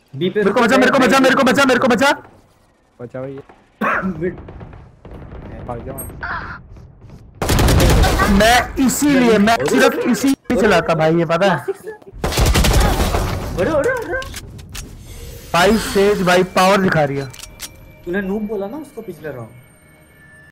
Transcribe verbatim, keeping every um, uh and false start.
B पे मेरे को बचा मेरे को बचा मेरे को बचा मेरे को बचा बचा भाई। भाग जाओ। मैं इसीलिए मैं सिर्फ इसी चलाता भाई, ये पता है भाई। सेज भाई पावर दिखा रही है। तूने नूब बोला ना उसको पिछले राउंड।